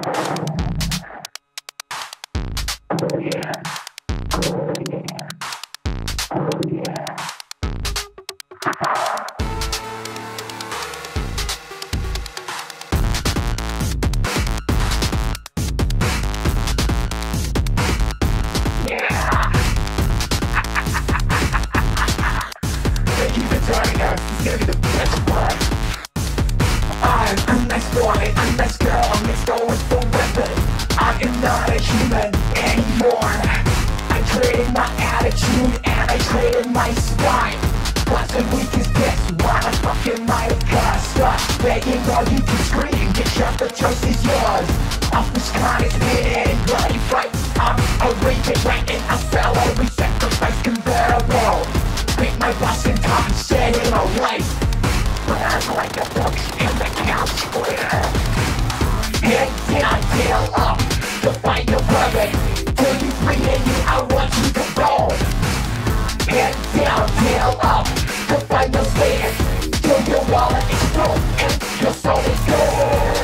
I'm a nice boy, a nice girl, I'm mixed with the weapon. I am not a human anymore. I traded my attitude and I traded my spine. Wasn't weak as this, why the fuck am I a cost? Begging all you can scream, get shot, the choice is yours. Off this con is hidden, bloody fight. I'm a raging right and a fellow, we sacrifice comparable. Pick my boss and top, set him alight. But I'm like a book in the town square. Head down, tail up, to find your weapon. Till you bring in you, I want you to roll. Head down, tail up, to find your status. Till your wallet is full and your soul is gone.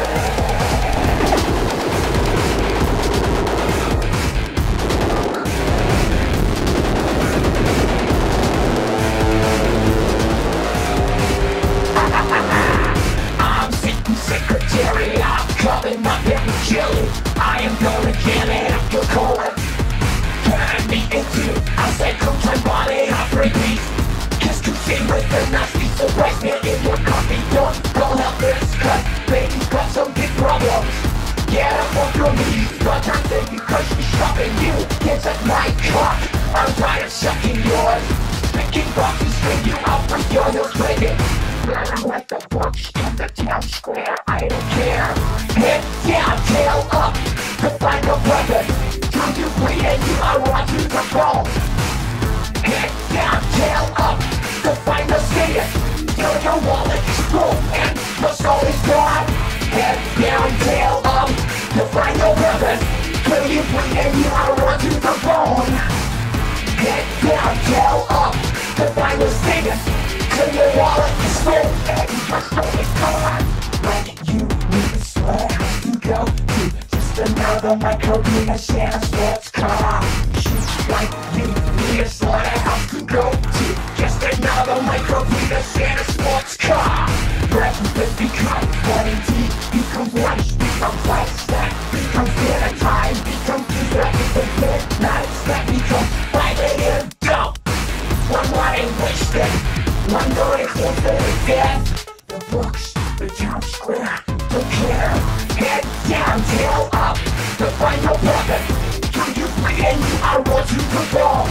Secretary, I'm coming up and kill you. I am gonna get it after colon. Turn me into a psychotype body operating. Just to see with the nasty surprise me in your coffee. Don't help this cause baby's got some big problems. Get up off your knees, but I'm thinking cause she's shoving you. It's at my cock, I'm tired of sucking yours. Picking boxes, string you out from your nose breaking. I'm like the books in the town square, I don't care. Head down, tail up, to find a weapon. Till you bleed and you, I want you to fall. Head down, tail up, to find a status. Till your wallet is full and your soul is gone. Head down, tail up, to find a weapon. Till you bleed and you, I want you to fall. Head down, tail up, to find a status. Till your wallet is full and your soul is gone. Like you need a sweat, you go to just another micropenis and a sports car. She's like you need a slaughterhouse to go to just another micropenis and a sports car. Breakfast becomes morning tea, becomes lunch, becomes light snack, becomes dinner time, becomes dessert, becomes midnight snack, becomes 5 a.m. dope. One morning wasted. Wonder if you're very dead. The books, the town square, don't care. Head down, tail up, to find your weapon. Till you bleed and you, I want you to fall.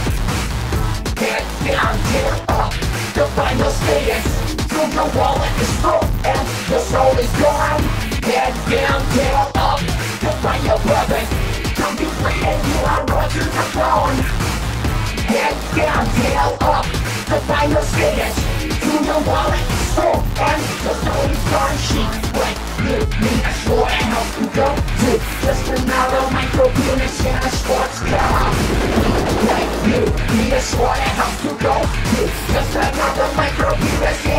Head down, tail up, to find your status. Till your wallet is full and your soul is gone. Head down, tail up, to find your weapon. Till you bleed and you, I want you to fall. Head down, tail up, to find your status. Till your wallet is full and your soul is gone. She like you need a slaughterhouse to go to just another micropenis in a sports car. Like you need a slaughterhouse to go to just another micropenis